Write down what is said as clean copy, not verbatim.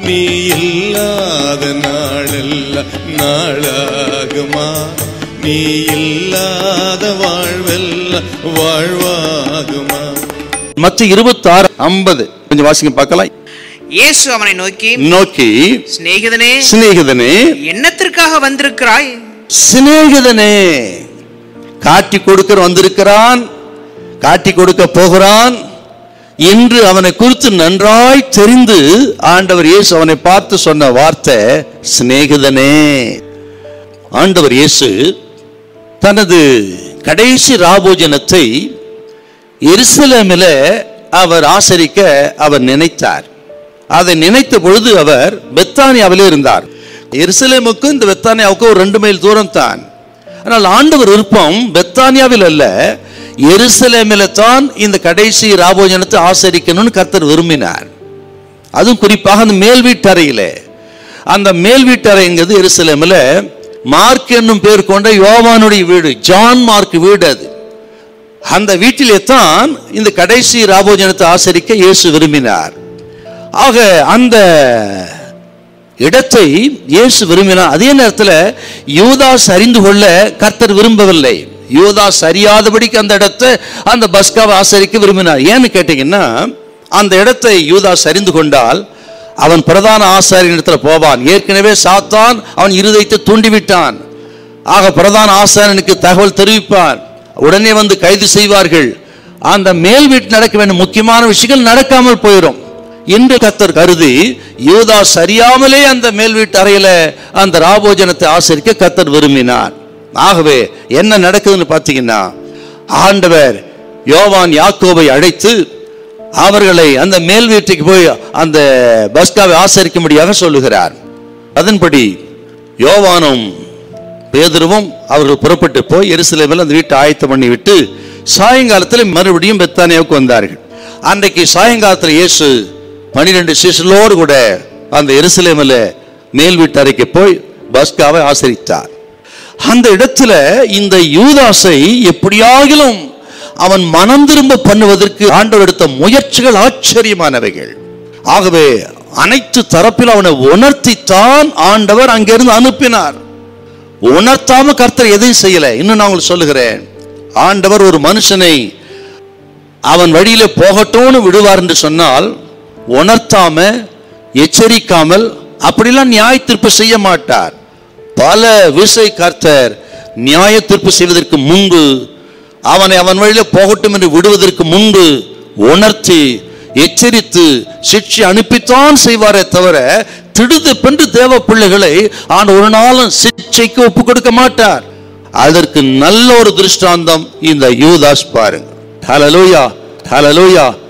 நீ இல்லாத நாளெல்லாம் நாளாகுமா? நீ இல்லாத வாழ்வெல்லாம் வாழ்வாகுமா? மத்திய 26:50 கொஞ்சம் வாசிங்க பார்க்கலாம். இயேசு அவனை நோக்கி சிநேகிதனே, சிநேகிதனே, என்னத்திற்காக வந்திருக்கிறாய்? சிநேகிதனே, காட்டி கொடுக்க வந்திருக்கிறான், காட்டி கொடுக்க போகிறான் என்று அவனை குறித்து நன்றாய் தெரிந்து ஆண்டவர் இயேசு அவனை பார்த்து சொன்ன வார்த்தை சிநேகிதனே. ஆண்டவர் இயேசு தனது கடைசி ராபோஜனத்தை எருசலேமில் அவர் ஆசரிக்க அவர் நினைத்தார். அதை நினைத்த பொழுது அவர் பெத்தானியாவிலே இருந்தார். எருசலேமுக்கும் இந்த பெத்தானியாவுக்கும் ஒரு 2 மைல் தூரம் தான். ஆனால் ஆண்டவர் விருப்பம் பெத்தானியாவில் அல்ல, எருசலேமில் தான் இந்த கடைசி ராபோஜனத்தை ஆசரிக்கணும்னு கர்த்தர் விரும்பினார். அதுவும் குறிப்பாக அந்த மேல் வீட்டறையிலே. அந்த மேல் வீட்டறைங்கிறது எருசலேமில் மார்க் என்னும் பேர் கொண்ட யோவானுடைய வீடு, ஜான் மார்க் வீடு. அது அந்த வீட்டிலே தான் இந்த கடைசி ராபோஜனத்தை ஆசரிக்க இயேசு விரும்பினார். ஆக அந்த இடத்தை இயேசு விரும்பினார். அதே நேரத்தில் யூதாஸ் அறிந்து கொள்ள கர்த்தர் விரும்பவில்லை. யூதாஸ் அறியாதபடிக்கு அந்த இடத்தை, அந்த பஸ்காவை ஆசரிக்க விரும்பினார். ஏன்னு கேட்டீங்கன்னா, அந்த இடத்தை யூதாஸ் அறிந்து கொண்டால் அவன் பிரதான ஆசாரியன் இடத்துல போவான். ஏற்கனவே சாத்தான் அவன் இருதயத்தை தூண்டிவிட்டான். ஆக பிரதான ஆசாரியனுக்கு தகவல் தெரிவிப்பான், உடனே வந்து கைது செய்வார்கள். அந்த மேல் வீட்டில் நடக்க வேண்டிய முக்கியமான விஷயங்கள் நடக்காமல் போயிடும் என்று கர்த்தர் கருதி யூதாஸ் அறியாமலே அந்த மேல் வீட்டு அறையில அந்த ராபோஜனத்தை ஆசரிக்க கர்த்தர் விரும்பினார். ஆகவே என்ன நடக்குதுன்னு பார்த்தீங்கன்னா, ஆண்டவர் யோவான் யாக்கோபை அழைத்து அவர்களை அந்த மேல் வீட்டுக்கு போய் அந்த பஸ்காவை ஆசரிக்கும்படியாக சொல்லுகிறார். அதன்படி யோவானும் பேதுருவும் அவர்கள் புறப்பட்டு போய் எருசலேமில் அந்த வீட்டை ஆயத்தம் பண்ணி விட்டு சாயங்காலத்தில் மறுபடியும் பெத்தானியாவுக்கு வந்தார்கள். அன்றைக்கு சாயங்காலத்தில் இயேசு 12 சீஷர்களோடு கூட அந்த எருசலேமில் மேல் வீட்டு அறைக்கு போய் பஸ்காவை ஆசரித்தார். அந்த இடத்துல இந்த யூதாசை எப்படியாகிலும் அவன் மனம் திரும்ப பண்ணுவதற்கு ஆண்டவர் எடுத்த முயற்சிகள் ஆச்சரியமானவைகள். ஆகவே அனைத்து தரப்பில் அவனை உணர்த்தித்தான் ஆண்டவர் அங்கிருந்து அனுப்பினார். உணர்த்தாம கர்த்தர் எதையும் செய்யல. இன்னும் நான் உங்களுக்கு சொல்லுகிறேன், ஆண்டவர் ஒரு மனுஷனை அவன் வழியில போகட்டும்னு விடுவார் என்று சொன்னால், உணர்த்தாம எச்சரிக்காமல் அப்படிலாம் நியாய தீர்ப்பு செய்ய மாட்டார். பல விசை கர்த்தர் நியாய தீர்ப்பு செய்வதற்கு முன்பு, அவனை அவன் வழியில போகட்டும் என்று விடுவதற்கு முன்பு உணர்த்தி எச்சரித்து சிக்ஷை அனுப்பித்தான் செய்வாரே தவிர, திடுதிப்பென்று தேவ பிள்ளைகளை ஒரு நாளும் சிக்ஷைக்கு ஒப்பு கொடுக்க மாட்டார். அதற்கு நல்ல ஒரு திருஷ்டாந்தம் இந்த யூதாஸ் பாருங்க. ஹல்லேலூயா, ஹல்லேலூயா.